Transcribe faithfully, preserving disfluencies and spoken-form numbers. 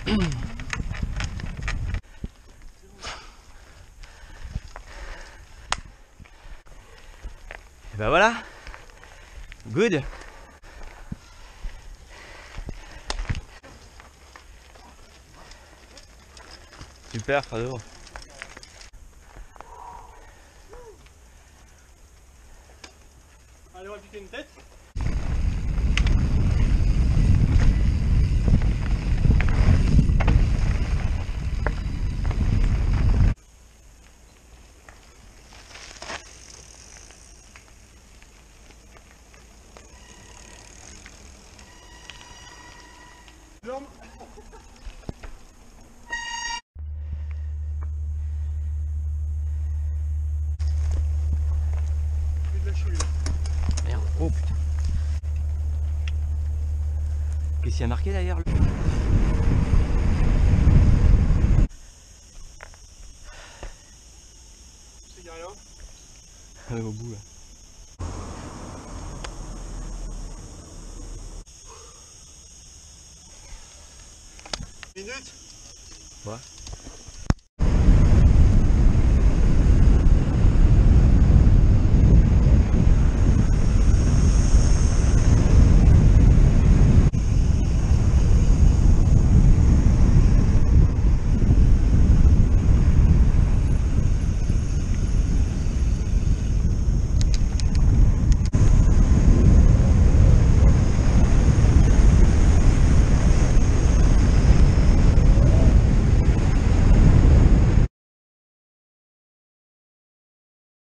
Et bah voilà. Good. Super Frado. Allez, on va piquer une tête. Dorme. De la cheville. Merde. Oh putain. Qu'est-ce qu'il y a marqué d'ailleurs? C'est qu'il y a rien. Ouais, au bout là. Minute. Ouais.